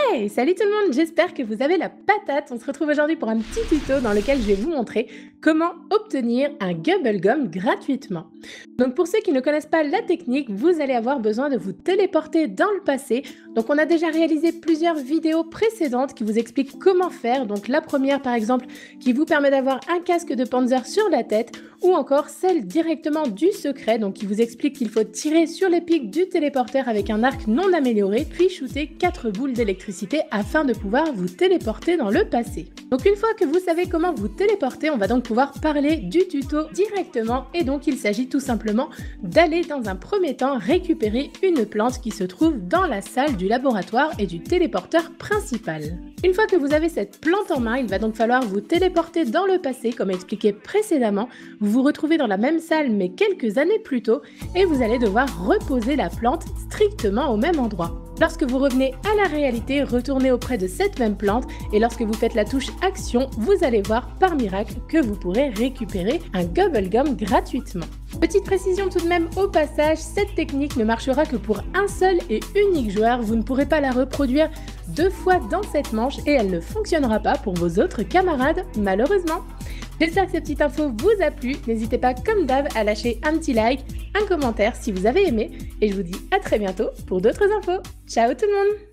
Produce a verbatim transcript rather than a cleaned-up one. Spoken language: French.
Hey, salut tout le monde, j'espère que vous avez la patate. On se retrouve aujourd'hui pour un petit tuto dans lequel je vais vous montrer comment obtenir un Gubble Gum gratuitement. Donc pour ceux qui ne connaissent pas la technique, vous allez avoir besoin de vous téléporter dans le passé. Donc on a déjà réalisé plusieurs vidéos précédentes qui vous expliquent comment faire. Donc la première par exemple qui vous permet d'avoir un casque de Panzer sur la tête, ou encore celle directement du secret, donc qui vous explique qu'il faut tirer sur les pics du téléporteur avec un arc non amélioré, puis shooter quatre boules d'électricité afin de pouvoir vous téléporter dans le passé. Donc une fois que vous savez comment vous téléporter, on va donc pouvoir parler du tuto directement, et donc il s'agit tout simplement d'aller dans un premier temps récupérer une plante qui se trouve dans la salle du laboratoire et du téléporteur principal. Une fois que vous avez cette plante en main, il va donc falloir vous téléporter dans le passé comme expliqué précédemment. Vous vous retrouvez dans la même salle mais quelques années plus tôt et vous allez devoir reposer la plante strictement au même endroit. Lorsque vous revenez à la réalité, retournez auprès de cette même plante et lorsque vous faites la touche action, vous allez voir par miracle que vous pourrez récupérer un Gubble Gum gratuitement. Petite précision tout de même au passage, cette technique ne marchera que pour un seul et unique joueur, vous ne pourrez pas la reproduire deux fois dans cette manche et elle ne fonctionnera pas pour vos autres camarades malheureusement. J'espère que cette petite info vous a plu, n'hésitez pas comme d'hab à lâcher un petit like, un commentaire si vous avez aimé et je vous dis à très bientôt pour d'autres infos. Ciao tout le monde!